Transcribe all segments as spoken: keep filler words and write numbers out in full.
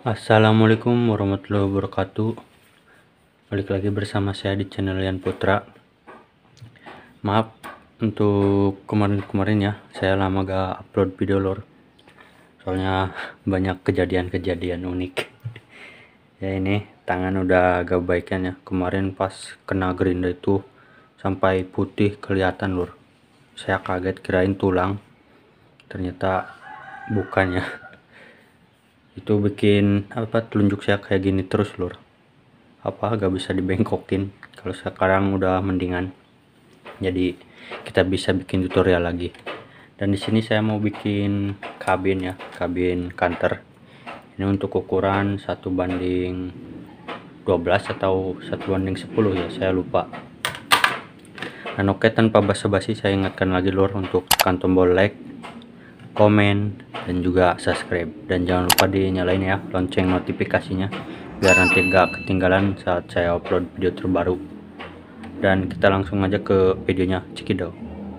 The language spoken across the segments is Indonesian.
Assalamualaikum warahmatullahi wabarakatuh. Balik lagi bersama saya di channel Yan Putra. Maaf untuk kemarin-kemarin ya, saya lama gak upload video lor. Soalnya banyak kejadian-kejadian unik. Ya ini tangan udah agak baikan ya. Kemarin pas kena gerinda itu sampai putih kelihatan lor. Saya kaget kirain tulang. Ternyata bukannya. Itu bikin apa telunjuk saya kayak gini terus lur, apa gak bisa dibengkokin. Kalau sekarang udah mendingan, jadi kita bisa bikin tutorial lagi. Dan di sini saya mau bikin kabin ya, kabin kanter. Ini untuk ukuran satu banding dua belas atau satu banding sepuluh ya, saya lupa. Dan oke, tanpa basa-basi saya ingatkan lagi lur untuk tekan tombol like, komen, dan juga subscribe, dan jangan lupa dinyalain ya lonceng notifikasinya biar nanti gak ketinggalan saat saya upload video terbaru. Dan kita langsung aja ke videonya, cekidot.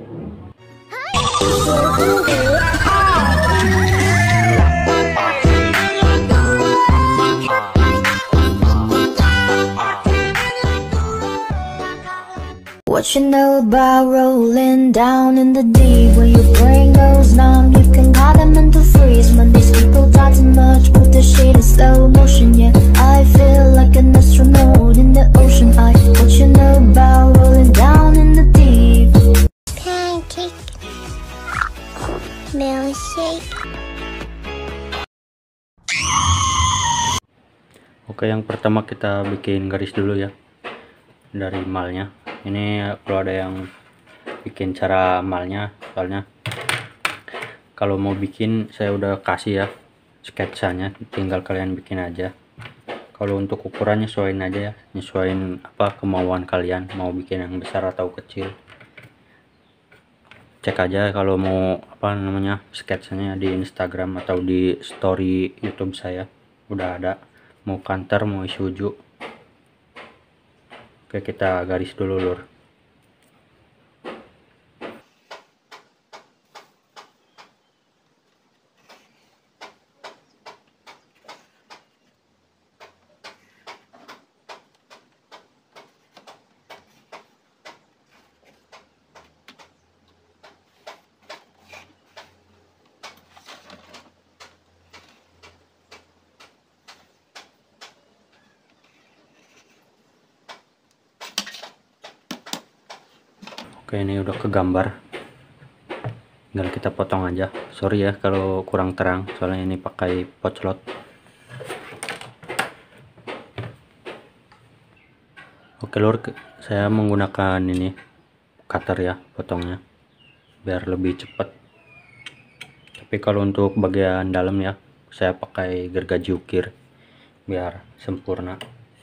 What you know about rolling down in the deep? When your brain goes numb, you can call them into freeze. When these people talk too much, put the shit in slow motion. Yeah, I feel like an astronaut in the ocean. I what you know about rolling down in the deep? Pancake, milkshake. Oke, yang pertama kita bikin garis dulu ya dari malnya. Ini kalau ada yang bikin cara malnya, soalnya kalau mau bikin saya udah kasih ya sketsanya, tinggal kalian bikin aja. Kalau untuk ukurannya nyesuaiin aja ya, nyesuaiin apa kemauan kalian, mau bikin yang besar atau kecil. Cek aja kalau mau apa namanya sketsanya di Instagram atau di story YouTube saya, udah ada. Mau kanter mau isuju. Oke, kita garis dulu lur. Oke, ini udah kegambar, tinggal kita potong aja. Sorry ya kalau kurang terang, soalnya ini pakai potlot. Oke lur, saya menggunakan ini cutter ya potongnya biar lebih cepat. Tapi kalau untuk bagian dalam ya, saya pakai gergaji ukir biar sempurna.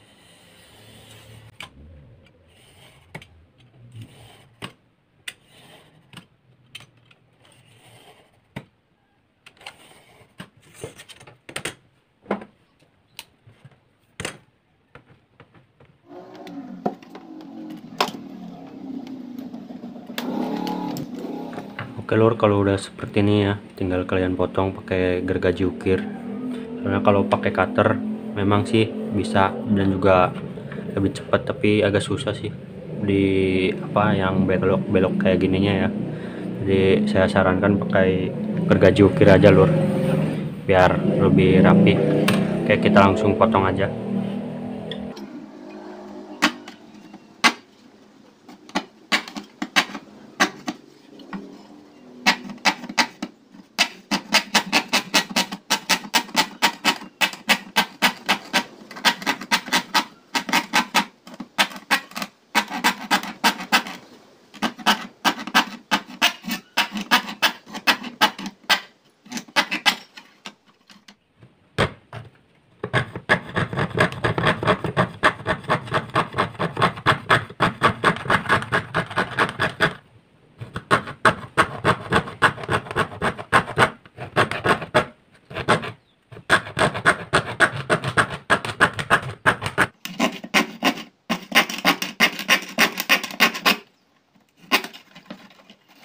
Oke lur, kalau udah seperti ini ya, tinggal kalian potong pakai gergaji ukir. Soalnya kalau pakai cutter memang sih bisa dan juga lebih cepat, tapi agak susah sih di apa yang belok-belok kayak gininya ya. Jadi saya sarankan pakai gergaji ukir aja lur, biar lebih rapi. Oke, kita langsung potong aja.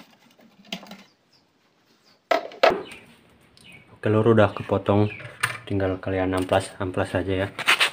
Telur udah kepotong, tinggal kalian amplas amplas saja ya.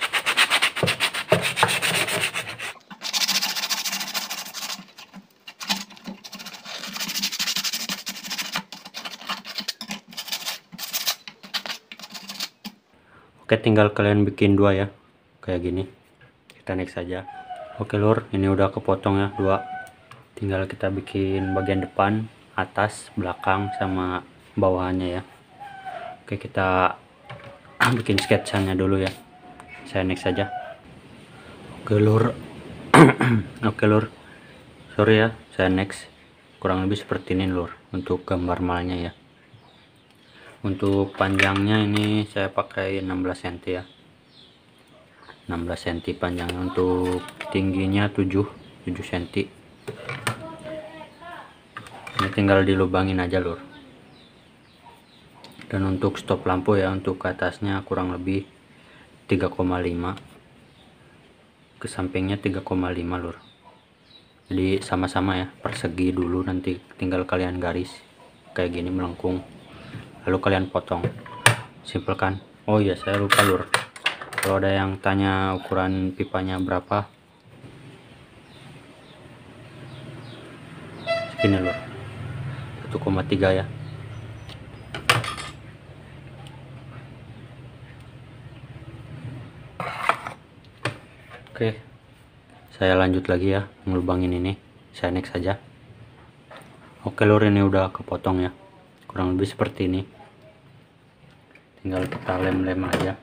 Oke, tinggal kalian bikin dua ya, kayak gini. Kita next saja. Oke lur, ini udah kepotong ya dua. Tinggal kita bikin bagian depan, atas, belakang, sama bawahnya ya. Oke, kita bikin sketsanya dulu ya. Saya next saja. Oke lur. Oke lur, sorry ya, saya next. Kurang lebih seperti ini lur untuk gambar malnya ya. Untuk panjangnya ini saya pakai enam belas sentimeter ya, enam belas sentimeter panjangnya. Untuk tingginya tujuh sentimeter. Ini tinggal dilubangin aja lur. Dan untuk stop lampu ya, untuk ke atasnya kurang lebih tiga koma lima, ke sampingnya tiga koma lima lur. Jadi sama-sama ya, persegi dulu, nanti tinggal kalian garis kayak gini melengkung, lalu kalian potong. Simple kan? Oh iya, saya lupa lur, kalau ada yang tanya ukuran pipanya berapa, segini lur, satu koma tiga ya. Oke, saya lanjut lagi ya ngelubangin ini. Saya next saja. Oke lur, ini udah kepotong ya, kurang lebih seperti ini. Tinggal kita lem-lem aja.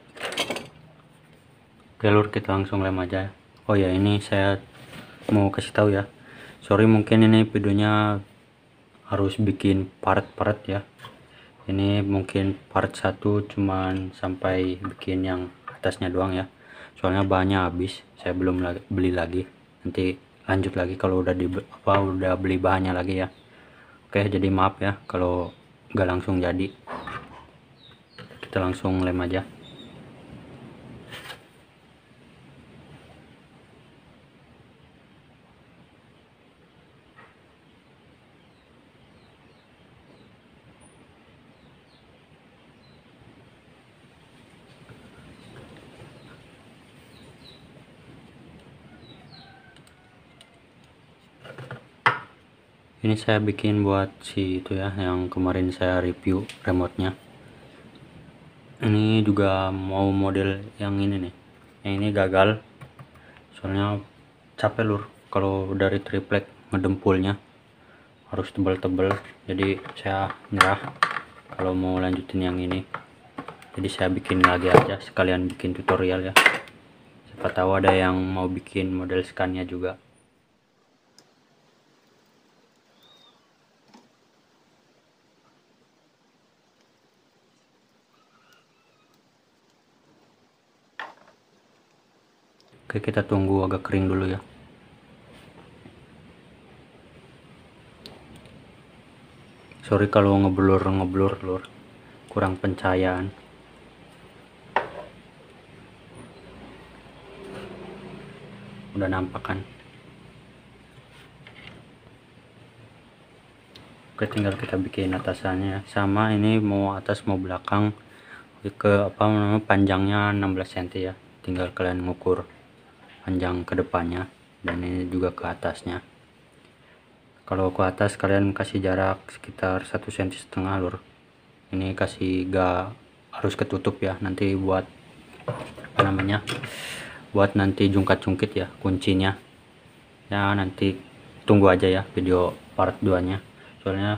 Oke lur, kita langsung lem aja. Oh ya, ini saya mau kasih tahu ya, sorry mungkin ini videonya harus bikin part-part ya. Ini mungkin part satu cuman sampai bikin yang atasnya doang ya, soalnya bahannya habis, saya belum lagi, beli lagi. Nanti lanjut lagi kalau udah di apa udah beli bahannya lagi ya. Oke, jadi maaf ya kalau nggak langsung jadi. Kita langsung lem aja. Ini saya bikin buat si itu ya, yang kemarin saya review remote-nya. Ini juga mau model yang ini nih. Yang ini gagal, soalnya capek lur kalau dari triplek ngedempulnya, harus tebal-tebal. Jadi saya nyerah kalau mau lanjutin yang ini. Jadi saya bikin lagi aja, sekalian bikin tutorial ya. Siapa tahu ada yang mau bikin model scannya juga. Oke, kita tunggu agak kering dulu ya. Sorry kalau ngeblur ngeblur lur, kurang pencahayaan. Udah nampak kan? Oke, tinggal kita bikin atasannya. Sama ini mau atas mau belakang, ke apa namanya, panjangnya enam belas sentimeter ya. Tinggal kalian ngukur panjang ke depannya, dan ini juga ke atasnya. Kalau ke atas kalian kasih jarak sekitar satu sentimeter setengah lur. Ini kasih gak harus ketutup ya, nanti buat apa namanya, buat nanti jungkat-jungkit ya kuncinya ya. Nanti tunggu aja ya video part dua nya, soalnya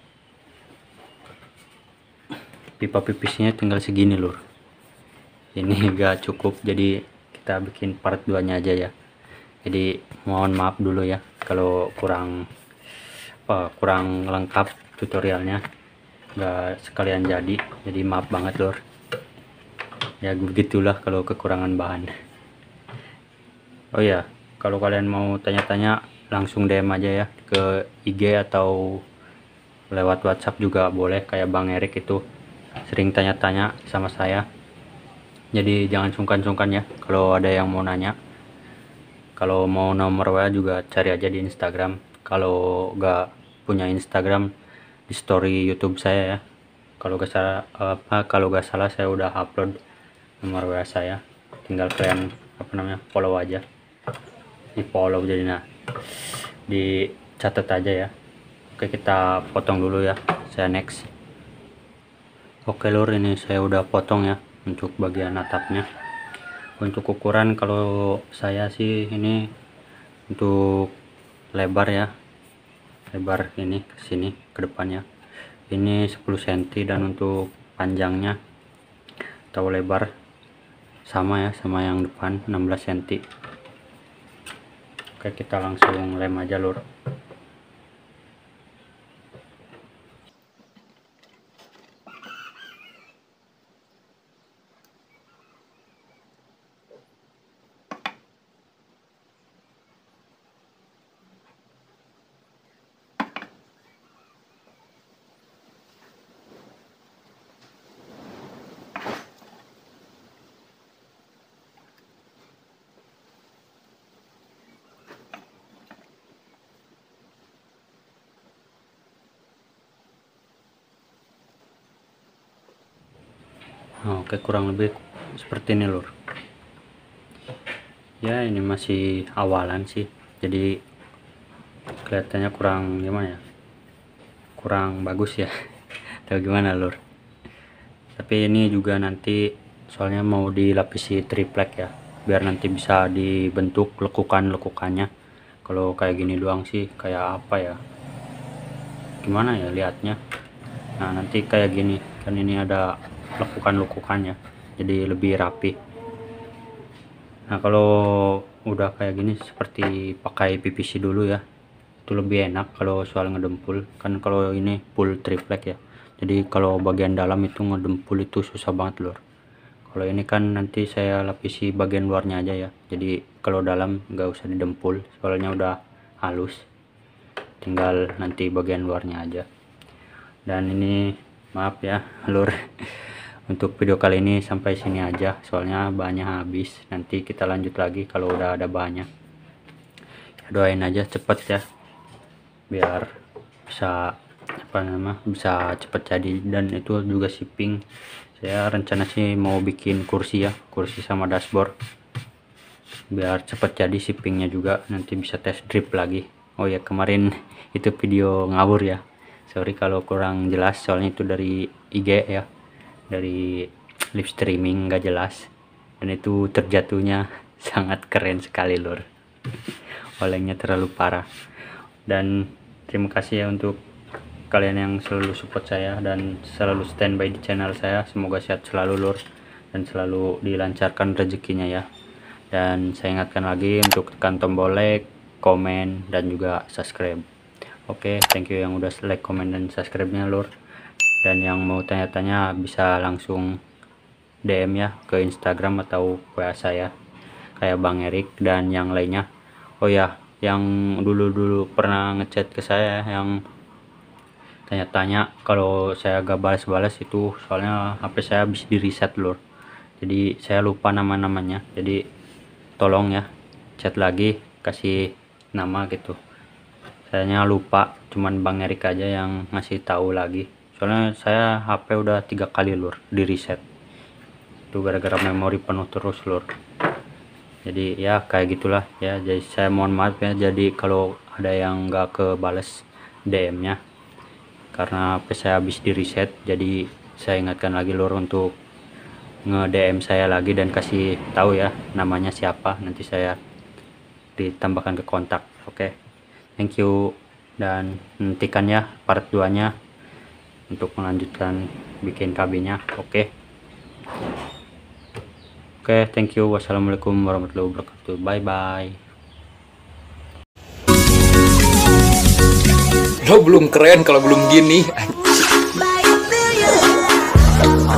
pipa pipisnya tinggal segini lur, ini gak cukup, jadi kita bikin part dua nya aja ya. Jadi mohon maaf dulu ya kalau kurang apa, kurang lengkap tutorialnya, nggak sekalian jadi jadi maaf banget lor ya. Begitulah kalau kekurangan bahan. Oh ya, kalau kalian mau tanya-tanya langsung D M aja ya ke I G atau lewat WhatsApp juga boleh, kayak Bang Erik itu sering tanya-tanya sama saya. Jadi jangan sungkan-sungkan ya kalau ada yang mau nanya. Kalau mau nomor W A juga cari aja di Instagram. Kalau nggak punya Instagram, di story YouTube saya ya. Kalau gak salah apa kalau gak salah saya udah upload nomor W A saya, tinggal kalian apa namanya follow aja, di follow jadi nah dicatat aja ya. Oke, kita potong dulu ya, saya next. Oke lur, ini saya udah potong ya untuk bagian atapnya. Untuk ukuran kalau saya sih ini untuk lebar ya, lebar ini ke sini ke depannya ini sepuluh sentimeter, dan untuk panjangnya atau lebar sama ya sama yang depan enam belas sentimeter. Oke, kita langsung lem aja lur. Nah, oke, kurang lebih seperti ini lur. Ya ini masih awalan sih, jadi kelihatannya kurang gimana ya, kurang bagus ya atau gimana lur. Tapi ini juga nanti soalnya mau dilapisi triplek ya, biar nanti bisa dibentuk lekukan-lekukannya. Kalau kayak gini doang sih kayak apa ya, gimana ya lihatnya. Nah nanti kayak gini kan, ini ada lekukan-lekukannya jadi lebih rapi. Nah kalau udah kayak gini seperti pakai P V C dulu ya, itu lebih enak kalau soal ngedempul kan. Kalau ini full triplek ya, jadi kalau bagian dalam itu ngedempul itu susah banget lur. Kalau ini kan nanti saya lapisi bagian luarnya aja ya, jadi kalau dalam nggak usah didempul soalnya udah halus, tinggal nanti bagian luarnya aja. Dan ini maaf ya lur, untuk video kali ini sampai sini aja soalnya bahannya habis. Nanti kita lanjut lagi kalau udah ada bahannya. Ya, doain aja cepet ya biar bisa apa nama bisa cepet jadi. Dan itu juga shipping, saya rencana sih mau bikin kursi ya, kursi sama dashboard biar cepet jadi shippingnya juga, nanti bisa test drip lagi. Oh ya kemarin itu video ngawur ya, sorry kalau kurang jelas soalnya itu dari I G ya, dari live streaming nggak jelas, dan itu terjatuhnya sangat keren sekali lur. Olengnya terlalu parah. Dan terima kasih ya untuk kalian yang selalu support saya dan selalu standby di channel saya. Semoga sehat selalu lur dan selalu dilancarkan rezekinya ya. Dan saya ingatkan lagi untuk tekan tombol like, komen, dan juga subscribe. Oke, thank you yang udah like, komen, dan subscribe-nya lur. Dan yang mau tanya-tanya bisa langsung D M ya ke Instagram atau W A saya kayak Bang Erik dan yang lainnya. Oh ya, yang dulu-dulu pernah ngechat ke saya yang tanya-tanya kalau saya gak balas-balas itu soalnya H P saya habis di reset lur, jadi saya lupa nama-namanya. Jadi tolong ya chat lagi, kasih nama gitu, sayanya lupa, cuman Bang Erik aja yang ngasih tahu lagi. Soalnya saya H P udah tiga kali lur di reset, itu gara-gara memori penuh terus lur. Jadi ya kayak gitulah ya, jadi saya mohon maaf ya jadi kalau ada yang nggak kebales D M nya karena H P saya habis di reset. Jadi saya ingatkan lagi lur untuk nge-D M saya lagi dan kasih tahu ya namanya siapa, nanti saya ditambahkan ke kontak. Oke, thank you, dan nantikan ya part dua nya untuk melanjutkan bikin kabinnya. Oke oke thank you, wassalamualaikum warahmatullahi wabarakatuh, bye bye. Lo belum keren kalau belum gini.